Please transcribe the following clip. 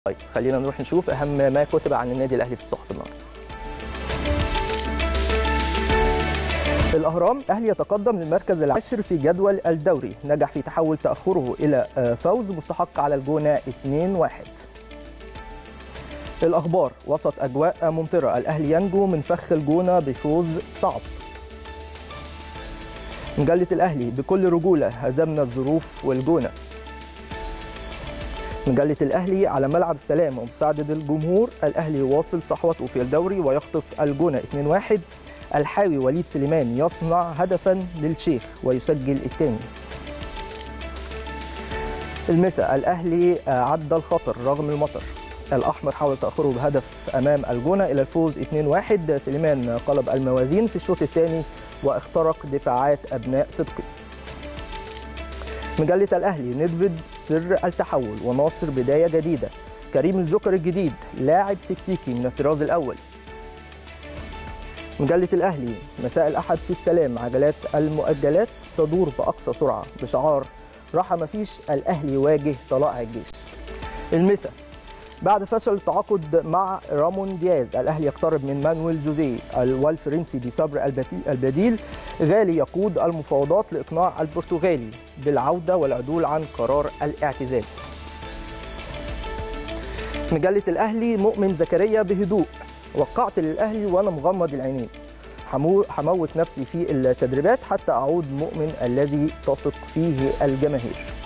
طيب خلينا نروح نشوف أهم ما كتب عن النادي الأهلي في الصحف النهارده. الأهرام: الأهلي يتقدم للمركز العاشر في جدول الدوري، نجح في تحول تأخره إلى فوز مستحق على الجونة 2-1. الأخبار: وسط أجواء ممطرة، الأهلي ينجو من فخ الجونة بفوز صعب. مجلة الأهلي: بكل رجولة هزمنا الظروف والجونة. مجلة الأهلي: على ملعب السلام ومساعدة الجمهور، الأهلي يواصل صحوته في الدوري ويخطف الجونة 2-1. الحاوي وليد سليمان يصنع هدفا للشيخ ويسجل الثاني. المساء: الأهلي عدى الخطر رغم المطر، الأحمر حاول تأخره بهدف أمام الجونة إلى الفوز 2-1. سليمان قلب الموازين في الشوط الثاني واخترق دفاعات أبناء صدقي. مجلة الأهلي: ندفد سر التحول وناصر بداية جديدة، كريم الجوكر الجديد لاعب تكتيكي من الطراز الأول. مجلة الأهلي: مساء الأحد في السلام، عجلات المؤجلات تدور بأقصى سرعة، بشعار راحة مفيش، الأهلي يواجه طلائع الجيش. المساء: بعد فشل التعاقد مع رامون دياز، الأهلي يقترب من مانويل جوزيه والفرنسي دي صبر البديل، غالي يقود المفاوضات لإقناع البرتغالي بالعودة والعدول عن قرار الاعتزال. مجلة الأهلي: مؤمن زكريا بهدوء، وقعت للأهلي وأنا مغمض العينين، هموت نفسي في التدريبات حتى أعود مؤمن الذي تثق فيه الجماهير.